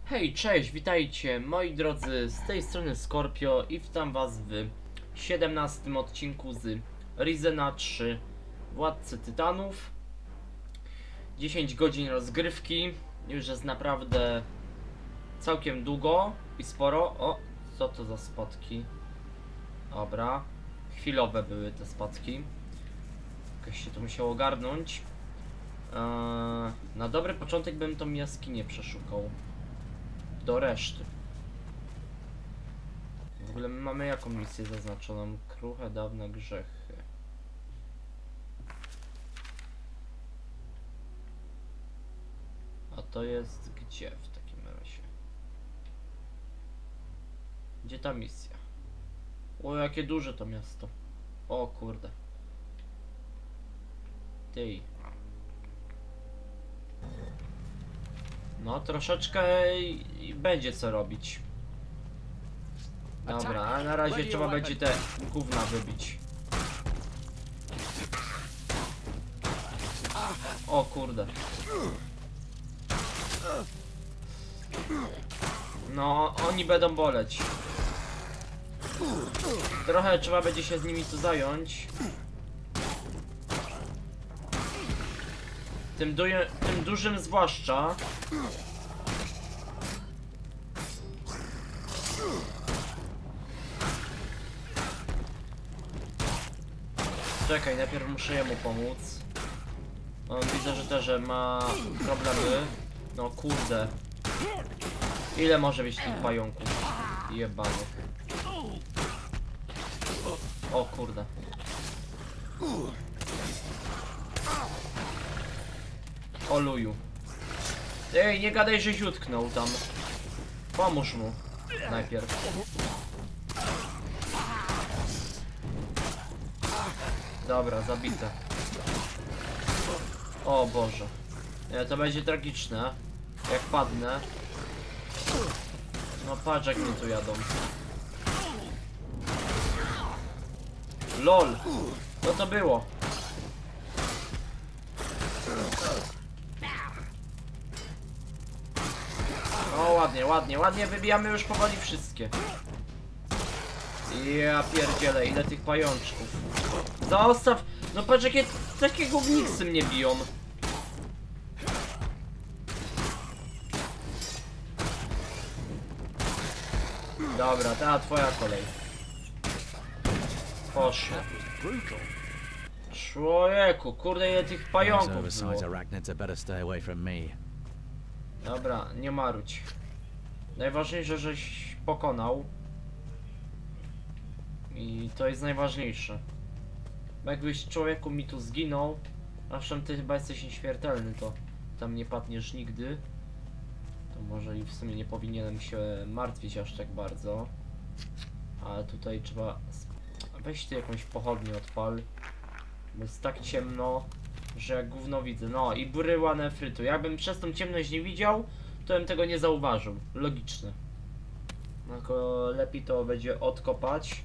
Hej, cześć, witajcie moi drodzy, z tej strony Scorpio i witam was w 17 odcinku z Risena 3 Władcy Tytanów. 10 godzin rozgrywki, już jest naprawdę całkiem długo i sporo. O, co to za spadki? Dobra, chwilowe były te spadki. Jakoś się to musiało ogarnąć. Na dobry początek bym tą jaskinię przeszukał. Do reszty. W ogóle my mamy jaką misję zaznaczoną? Kruche, dawne grzechy. A to jest gdzie w takim razie? Gdzie ta misja? O, jakie duże to miasto. O kurde. Ty. No troszeczkę i będzie co robić. Dobra, a na razie trzeba będzie te gówna wybić. O kurde. No, oni będą boleć. Trochę trzeba będzie się z nimi tu zająć. Tym dużym zwłaszcza. Czekaj, najpierw muszę jemu pomóc. On widzę, że też ma problemy. No kurde. Ile może być tych pająków jebanych? O kurde. O luju. Ej, nie gadaj, że utknął tam. Pomóż mu najpierw. Dobra, zabite. O Boże. Nie, to będzie tragiczne. Jak padnę. No patrz jak mnie tu jadą. LOL. Co to było? O ładnie, ładnie, ładnie. Wybijamy już powoli wszystkie. Ja pierdzielę, ile tych pajączków. Zostaw! No patrz jakie takie gówniksy mnie biją. Dobra, ta twoja kolej. Poszło. Człowieku, kurde ile tych pająków było. Dobra, nie marudź. Najważniejsze, żeś pokonał. I to jest najważniejsze. Bo jakbyś człowieku mi tu zginął, owszem ty chyba jesteś nieśmiertelny, to tam nie padniesz nigdy. To może i w sumie nie powinienem się martwić aż tak bardzo. Ale tutaj trzeba... Weź ty jakąś pochodnię odpal. Bo jest tak ciemno, że jak gówno widzę. No i bryła nefrytu. Jakbym przez tą ciemność nie widział, to bym tego nie zauważył. Logiczne. Tylko lepiej to będzie odkopać.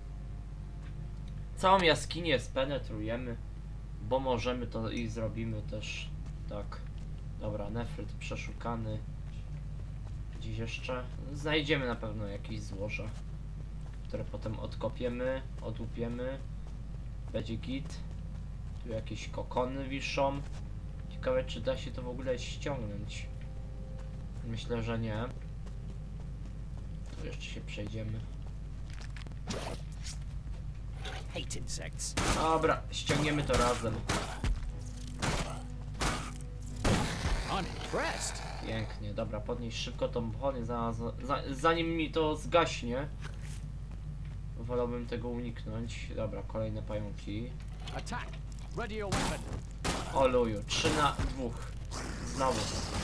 Całą jaskinię spenetrujemy, bo możemy to i zrobimy też. Tak. Dobra, nefryt przeszukany. Gdzieś jeszcze? Znajdziemy na pewno jakieś złoże, które potem odkopiemy, odłupiemy. Będzie git. Tu jakieś kokony wiszą. Ciekawe czy da się to w ogóle ściągnąć. Myślę, że nie. Tu jeszcze się przejdziemy. Dobra, ściągniemy to razem. Pięknie, dobra, podnieś szybko tą pochodnię, zanim mi to zgaśnie. Wolałbym tego uniknąć. Dobra, kolejne pająki. O luju, 3 na 2. Znowu.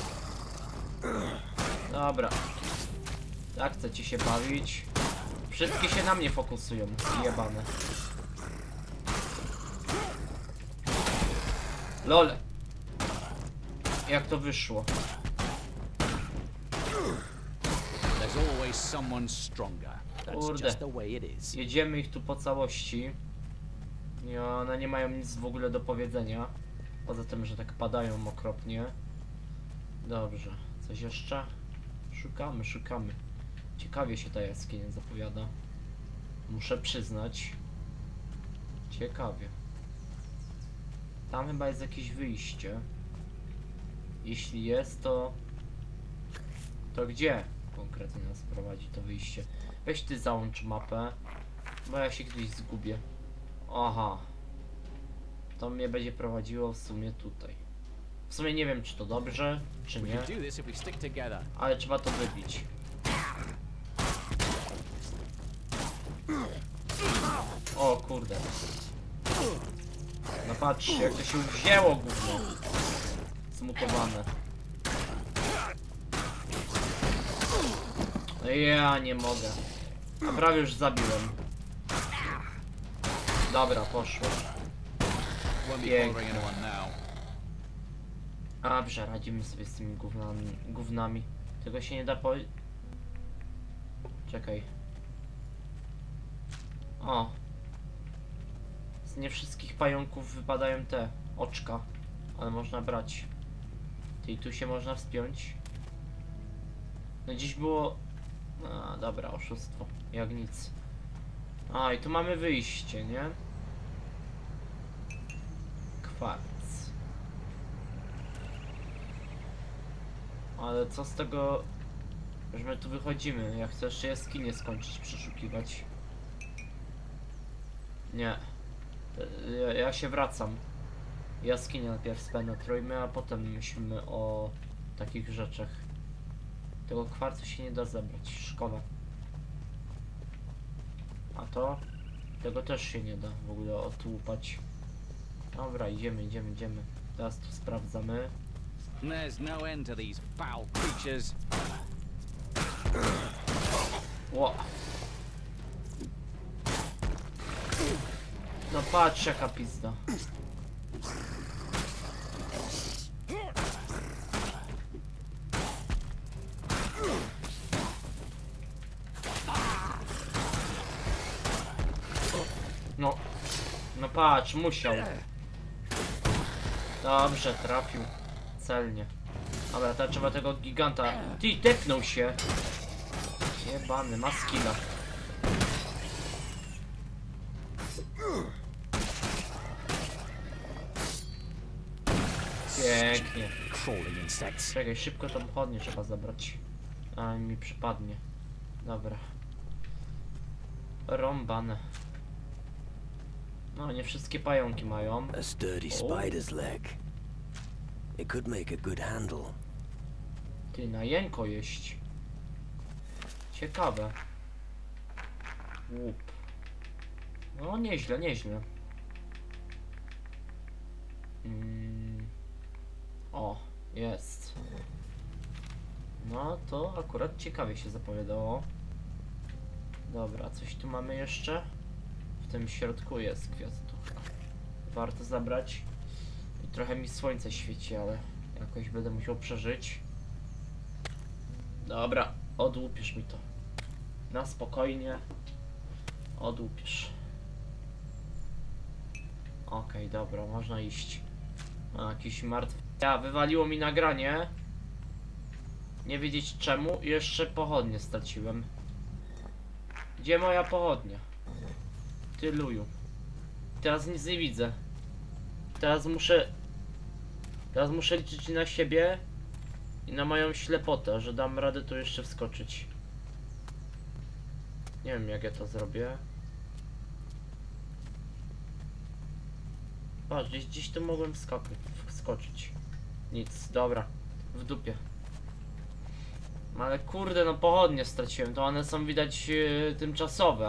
Dobra. Tak chcecie się bawić. Wszystkie się na mnie fokusują, jebane. LOL. Jak to wyszło? Kurde. Jedziemy ich tu po całości. I one nie mają nic w ogóle do powiedzenia. Poza tym, że tak padają okropnie. Dobrze. Coś jeszcze? Szukamy, szukamy. Ciekawie się ta jaskinia zapowiada. Muszę przyznać. Ciekawie. Tam chyba jest jakieś wyjście. Jeśli jest, to... To gdzie konkretnie nas prowadzi to wyjście? Weź ty załącz mapę, bo ja się gdzieś zgubię. Aha. To mnie będzie prowadziło w sumie tutaj. W sumie nie wiem, czy to dobrze, czy nie. Ale trzeba to wybić. O kurde. No patrz, jak to się wzięło gówno. Zmutowane. No ja nie mogę. A prawie już zabiłem. Dobra, poszło. Pięknie. Dobrze, radzimy sobie z tymi gównami. Tego się nie da po... Czekaj. O. Z nie wszystkich pająków wypadają te oczka. Ale można brać. I tu się można wspiąć. No dziś było... A, dobra, oszustwo. Jak nic. A, i tu mamy wyjście, nie? Kwarc. Ale co z tego, że my tu wychodzimy? Ja chcę jeszcze jaskinię skończyć przeszukiwać. Nie. Ja się wracam. Jaskinię najpierw spenetrujmy, a potem myślimy o takich rzeczach. Tego kwarcu się nie da zebrać, szkoda. A to? Tego też się nie da w ogóle otłupać. Dobra, idziemy. Teraz tu sprawdzamy. There's no end to these foul creatures. Ło. No patrz jaka pizda. No. No patrz, musiał. Dobrze, trafił. Celnie. Dobra, teraz trzeba tego giganta... Ty, tepnął się! Jebany, ma skilla. Pięknie. Czekaj, szybko tą pochodnię trzeba zabrać. A mi przypadnie. Dobra. Rąbane. No, nie wszystkie pająki mają. A sturdy spider's leg. It could make a good handle. Ty, na jęko jeść. Ciekawe. Łup. No, nieźle. O, jest. No, to akurat ciekawie się zapowiadało. Dobra, coś tu mamy jeszcze? W tym środku jest kwiatucha. Warto zabrać. I trochę mi słońce świeci, ale jakoś będę musiał przeżyć. Dobra, odłupisz mi to. Na spokojnie. Odłupisz. Okej, dobra, można iść. A, jakiś martwy... Ja, wywaliło mi nagranie. Nie wiedzieć czemu. I jeszcze pochodnie straciłem. Gdzie moja pochodnia? Ty luju. Teraz nic nie widzę. Teraz muszę liczyć na siebie i na moją ślepotę, że dam radę tu jeszcze wskoczyć. Nie wiem jak ja to zrobię. Patrz, gdzieś tu mogłem wskoczyć. Nic, dobra. W dupie. Ale kurde, no pochodnie straciłem, to one są widać tymczasowe.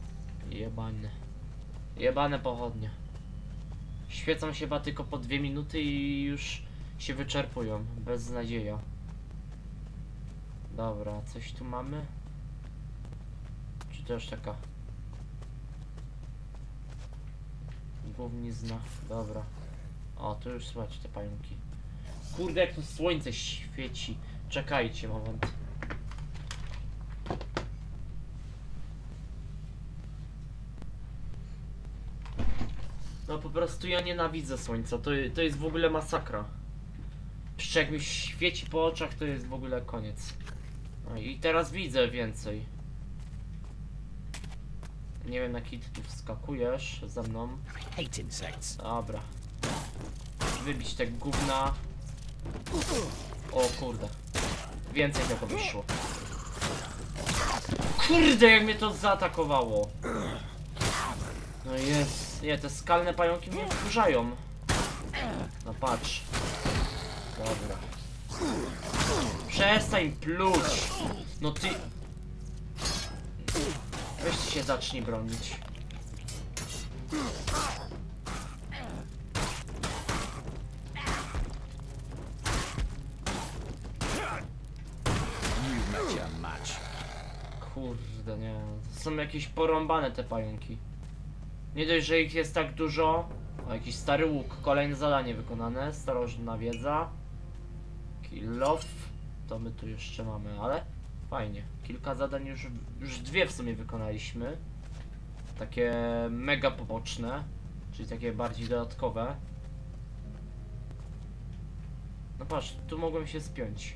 Jebane pochodnie. Świecą się chyba tylko po 2 minuty i już się wyczerpują. Beznadzieja. Dobra, coś tu mamy? Czy też taka gównizna? Dobra. O, tu już słuchajcie te pająki. Kurde, jak to słońce świeci. Czekajcie moment. No po prostu ja nienawidzę słońca, to jest w ogóle masakra. Jeszcze jak mi świeci po oczach, to jest w ogóle koniec. No i teraz widzę więcej. Nie wiem, jaki ty tu wskakujesz ze mną. Hate insects. Dobra. Wybić te gówna. O kurde. Więcej tego wyszło. Kurde, jak mnie to zaatakowało. No jest. Nie, te skalne pająki mnie wkurzają. No patrz. Dobra. Przestań pluć. No ty... Weź ty się zacznij bronić. You met your match. Kurde, nie. To są jakieś porąbane te pająki. Nie dość, że ich jest tak dużo. O, jakiś stary łuk. Kolejne zadanie wykonane. Starożytna wiedza. Kill off. To my tu jeszcze mamy, ale fajnie. Kilka zadań już dwie w sumie wykonaliśmy. Takie mega poboczne. Czyli takie bardziej dodatkowe. No patrz, tu mogłem się spiąć.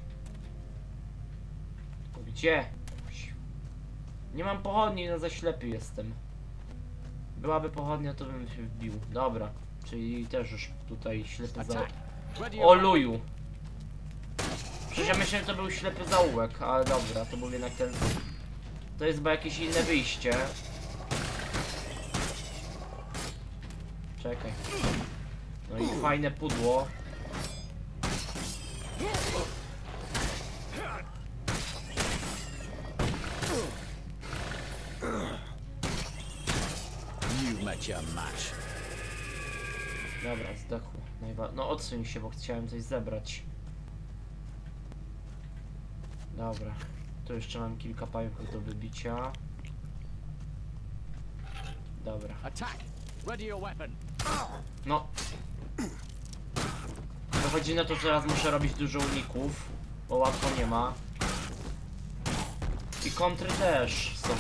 Tylko gdzie? Nie mam pochodni, no za ślepy jestem. Byłaby pochodnia, to bym się wbił. Dobra, czyli też już tutaj ślepy zaułek. O luju! Przecież ja myślałem, że to był ślepy zaułek, ale dobra, to był jednak ten... To jest chyba jakieś inne wyjście. Czekaj. No i fajne pudło. You met your match. Dobra, zdechło. No odsuń się, bo chciałem coś zebrać. Dobra. Tu jeszcze mam kilka pająków do wybicia. Dobra. Attack. Ready your weapon. No. Wychodzi na to, że teraz muszę robić dużo uników, bo łatwo nie ma. I kontry też są.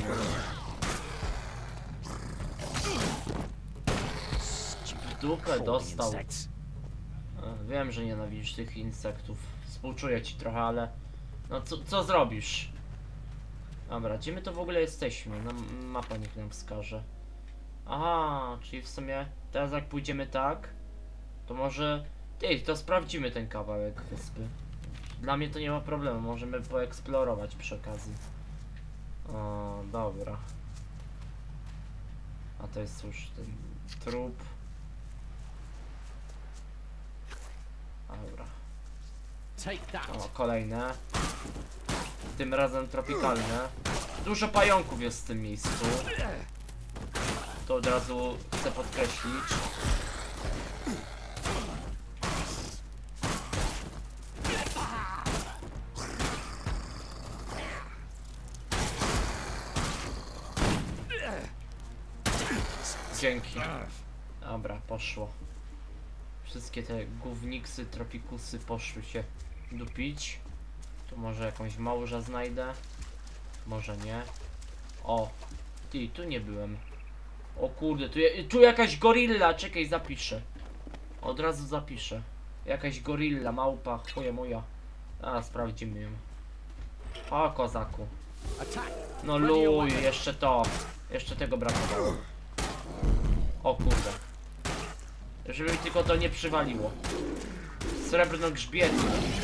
W dupę dostał. Wiem, że nienawidzisz tych insektów. Współczuję ci trochę, ale... No co zrobisz? Dobra, gdzie my to w ogóle jesteśmy? No, mapa niech nam wskaże. Aha, czyli w sumie teraz jak pójdziemy tak, to może... Ty, to sprawdzimy ten kawałek wyspy. Dla mnie to nie ma problemu, możemy poeksplorować przy okazji. O, dobra. A to jest już ten trup. Dobra. O, kolejne. Tym razem tropikalne. Dużo pająków jest w tym miejscu. To od razu chcę podkreślić. Dzięki. Dobra, poszło. Wszystkie te gówniksy, tropikusy poszły się dupić. Tu może jakąś małżę znajdę. Może nie. O, ty, tu nie byłem. O kurde, tu jakaś gorilla, czekaj, zapiszę. Od razu zapiszę. Jakaś gorilla, małpa, chuje moja. A, sprawdzimy ją. O, kozaku. No luj, jeszcze to. Jeszcze tego brakowało. O kurde. Żeby mi tylko to nie przywaliło. Srebrno grzbiety.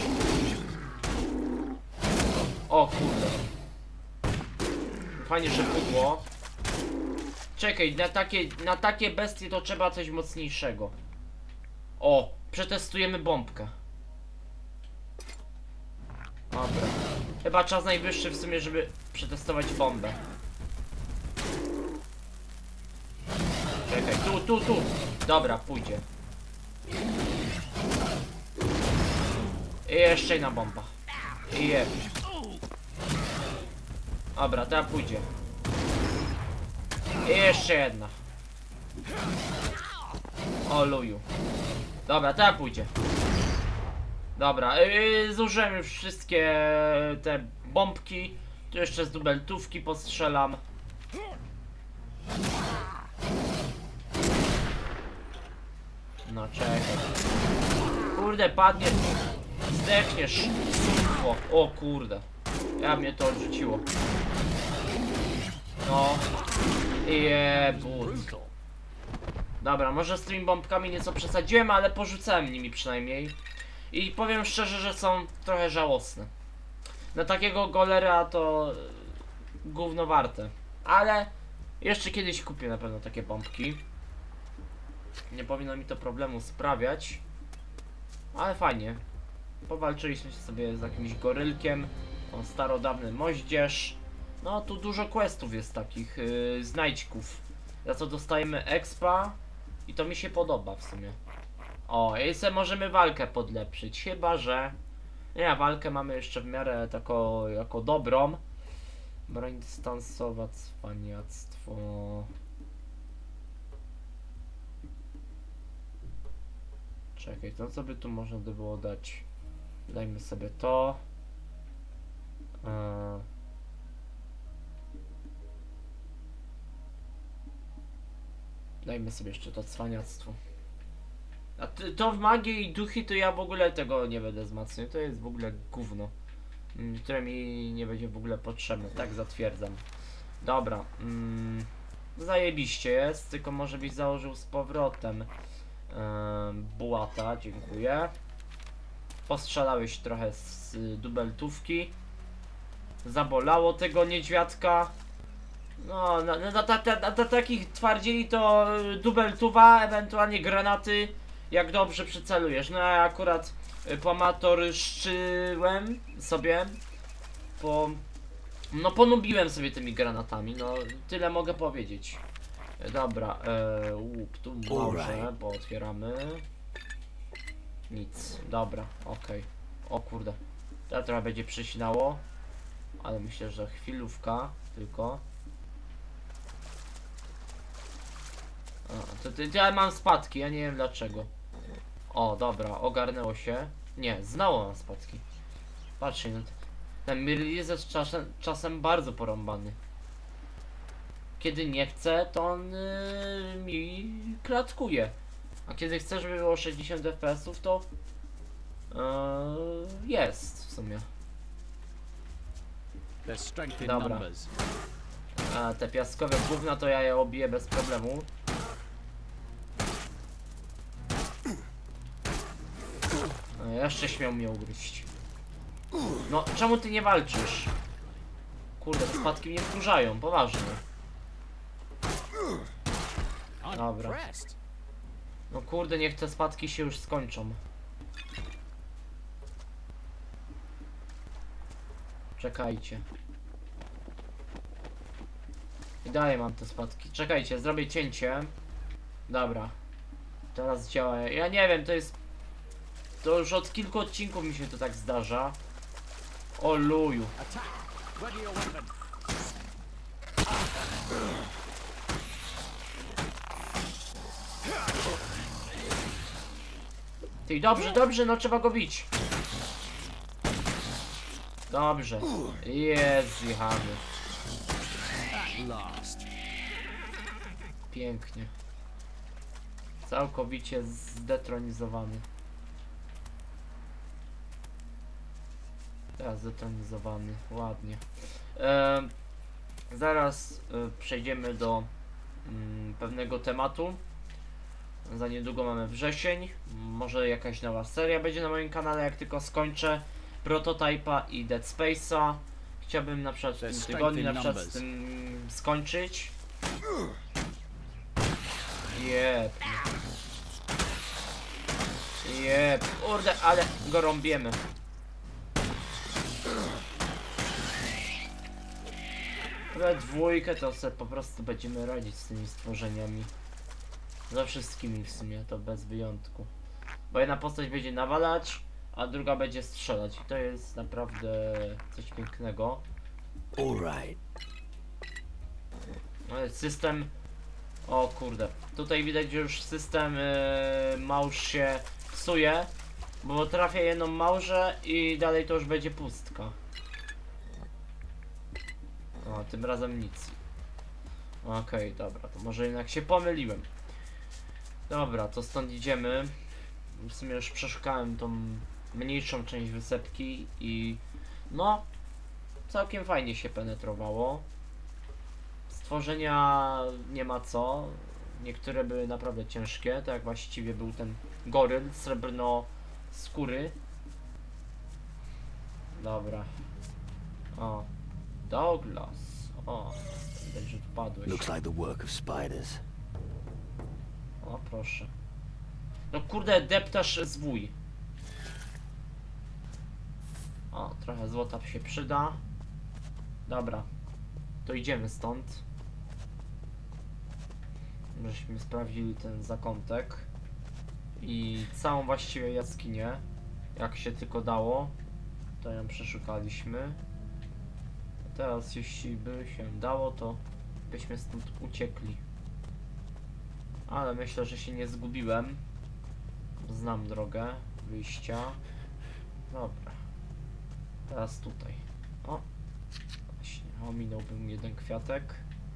O kurde. Fajnie, że pudło. Czekaj, na takie bestie to trzeba coś mocniejszego. O, przetestujemy bombkę. Dobra. Chyba czas najwyższy w sumie, żeby przetestować bombę. Czekaj, tu. Dobra, pójdzie. I jeszcze jedna bomba. I jeb. Dobra, teraz pójdzie. I jeszcze jedna. O luju. Dobra, teraz pójdzie. Dobra, zużyłem już wszystkie te bombki. Tu jeszcze z dubeltówki postrzelam. No czekaj. Kurde, padnie. Zdechniesz. O kurde. Ja mnie to odrzuciło. No. Jebut. Dobra, może z tymi bombkami nieco przesadziłem, ale porzucałem nimi przynajmniej. I powiem szczerze, że są trochę żałosne. Na takiego golera to gówno warte. Ale jeszcze kiedyś kupię na pewno takie bombki. Nie powinno mi to problemu sprawiać. Ale fajnie. Powalczyliśmy sobie z jakimś gorylkiem. O, starodawny moździerz. No tu dużo questów jest takich, znajdźków. Za co dostajemy expa. I to mi się podoba w sumie. O, i sobie możemy walkę podlepszyć. Chyba, że... Nie, walkę mamy jeszcze w miarę taką, jako dobrą. Broń dystansowa, cwaniactwo. Czekaj, to co by tu można by było dać? Dajmy sobie to. Dajmy sobie jeszcze to cwaniactwo. A to w magię i duchy to ja w ogóle tego nie będę wzmacniał. To jest w ogóle gówno. Które mi nie będzie w ogóle potrzebne. Tak zatwierdzam. Dobra. Zajebiście jest. Tylko może byś założył z powrotem bułata. Dziękuję. Postrzelałeś trochę z dubeltówki. Zabolało tego niedźwiadka. No, na takich twardzieli to dubeltuwa, ewentualnie granaty, jak dobrze przycelujesz. No ja akurat pomatorszczyłem sobie, no ponubiłem sobie tymi granatami, no tyle mogę powiedzieć. Dobra, łup, tu może, bo otwieramy. Nic, dobra, okej. O kurde, to trochę będzie przecinało, ale myślę, że chwilówka tylko. Ja mam spadki, ja nie wiem dlaczego. O, dobra, ogarnęło się. Nie, znało mam spadki. Patrzcie, no, ten Mirli jest czasem bardzo porąbany. Kiedy nie chce, to on mi klatkuje. A kiedy chce, żeby było 60 fps, to jest w sumie. Dobra. A te piaskowe gówna to ja je obiję bez problemu. Jeszcze śmiał mnie ugryźć. No, czemu ty nie walczysz? Kurde, te spadki mnie wkurzają, poważnie. Dobra. No kurde, niech te spadki się już skończą. Czekajcie. I dalej mam te spadki. Czekajcie, zrobię cięcie. Dobra. Teraz działa. Ja nie wiem, to jest... To już od kilku odcinków mi się to tak zdarza. O luju. Ty, dobrze, dobrze, no trzeba go bić. Dobrze. Jest, zjechany. Pięknie. Całkowicie zdetronizowany. Teraz zdetronizowany. Ładnie. Zaraz przejdziemy do pewnego tematu. Za niedługo mamy wrzesień. Może jakaś nowa seria będzie na moim kanale, jak tylko skończę Prototype'a i Dead Space'a. Chciałbym na przykład w tym tygodniu na przykład z tym skończyć. Jep. Jep. Kurde, ale go rąbiemy. We dwójkę to sobie po prostu będziemy radzić z tymi stworzeniami. Ze wszystkimi w sumie, to bez wyjątku. Bo jedna postać będzie nawalać, a druga będzie strzelać. I to jest naprawdę coś pięknego. System... O kurde. Tutaj widać, że już system małż się psuje. Bo trafia jedną małżę i dalej to już będzie pustka. O, tym razem nic. Okej, dobra, to może jednak się pomyliłem. Dobra, to stąd idziemy. W sumie już przeszukałem tą mniejszą część wysepki i... No, całkiem fajnie się penetrowało. Stworzenia nie ma co. Niektóre były naprawdę ciężkie, tak jak właściwie był ten goryl srebrno-skóry. Dobra. O. Douglas. O. Widać, że wpadłeś. Looks like the work of spiders. O, proszę. No kurde, deptasz zwój. O, trochę złota się przyda. Dobra. To idziemy stąd. Żeśmy sprawdzili ten zakątek. I całą właściwie jaskinię. Jak się tylko dało. To ją przeszukaliśmy. Teraz jeśli by się dało, to byśmy stąd uciekli. Ale myślę, że się nie zgubiłem. Znam drogę wyjścia. Dobra. Teraz tutaj. O! Właśnie, ominąłbym jeden kwiatek.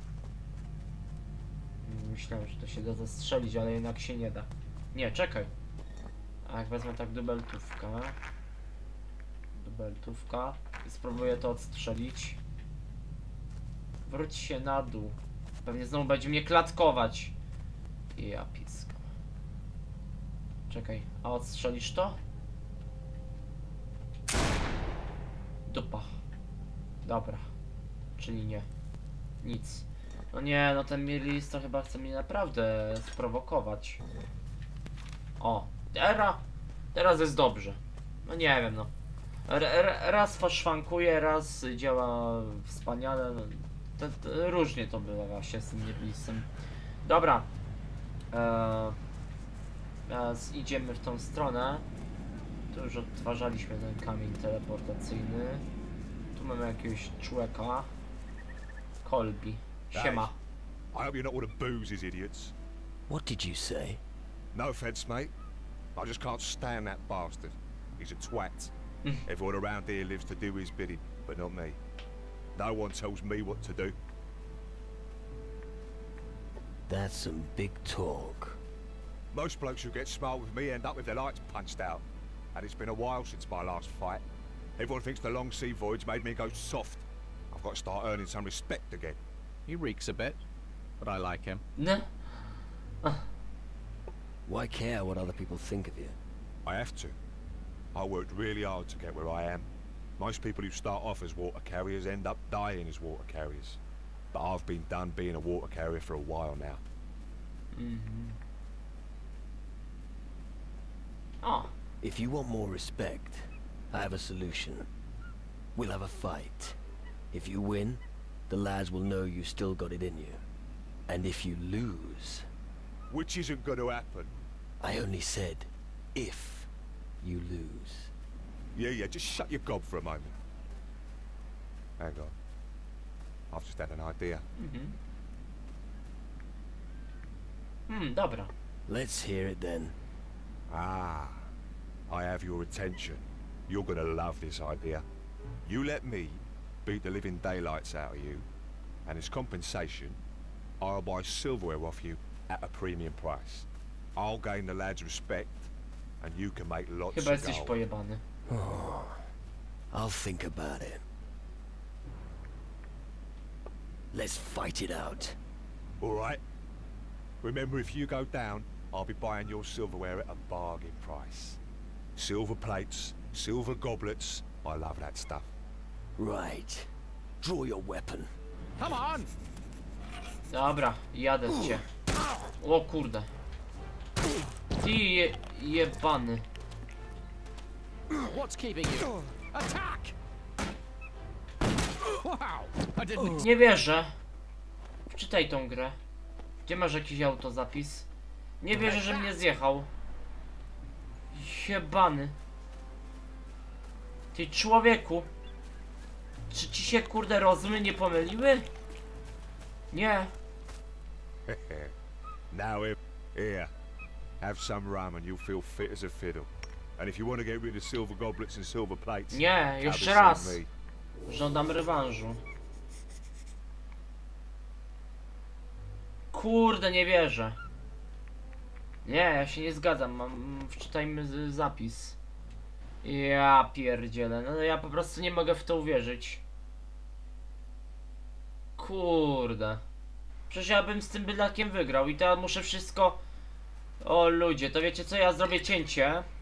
Myślałem, że to się da zastrzelić, ale jednak się nie da. Nie, czekaj. A jak wezmę tak dubeltówkę. Dubeltówka. I spróbuję to odstrzelić. Wróć się na dół. Pewnie znowu będzie mnie klatkować. I ja pisko. Czekaj, a odstrzelisz to? Dupa. Dobra. Czyli nie. Nic. No nie, no ten Mirlis to chyba chce mnie naprawdę sprowokować. O, teraz jest dobrze. No nie wiem, no. Raz faszwankuje, raz działa wspaniale. No, różnie to bywa właśnie z tym Mirlisem. Dobra. Teraz idziemy w tą stronę. Tu już odtwarzaliśmy ten kamień teleportacyjny. Tu mamy jakiegoś człowieka. Colby. Siema. I hope you're not one of Booze's idiots. What did you say? No offence, mate. I just can't stand that bastard. He's a twat. Everyone around here lives to do his bidding, but not me. No one tells me what to do. That's some big talk. Most blokes who get smart with me end up with their lights punched out. And it's been a while since my last fight. Everyone thinks the long sea voyage made me go soft. I've got to start earning some respect again. He reeks a bit, but I like him. No. Why care what other people think of you? I have to. I worked really hard to get where I am. Most people who start off as water carriers end up dying as water carriers. But I've been done being a water carrier for a while now. O, If you want more respect, I have a solution. We'll have a fight. If you win, the lads will know you still got it in you. And if you lose, Which isn't going to happen. I only said if you lose. Yeah, just shut your gob for a moment. Hang on. I've just had an idea. Dobra. Let's hear it then. Ah, I have your attention. You're going to love this idea. You let me beat the living daylights out of you, and as compensation, I'll buy silverware off you at a premium price. I'll gain the lads' respect, and you can make lots Chyba of jesteś gold. pojebany. I'll think about it. Let's fight it out. All right. Remember, if you go down, I'll be buying your silverware at a bargain price. Silver plates, silver goblets. I love that stuff. Right. Draw your weapon. Come on! Dobra, jadę cię. O kurde. Ty jebany. What's keeping you? Attack! Wow! I didn't. Nie wierzę. Wczytaj tą grę. Gdzie masz jakiś autozapis? Nie wierzę, że mnie zjechał. Jebany. Ty człowieku. Czy ci się kurde rozumy nie pomyliły? Nie. Now, here. Have some rum and you'll feel fit as a fiddle. And if you want to get rid of silver goblets and silver plates, Nie, come jeszcze and raz. see me. Żądam rewanżu. Kurde, nie wierzę. Nie, ja się nie zgadzam. Wczytajmy zapis. Ja pierdzielę. No ja po prostu nie mogę w to uwierzyć. Kurde. Przecież ja bym z tym bydlakiem wygrał i teraz muszę wszystko... O ludzie, to wiecie co, ja zrobię cięcie.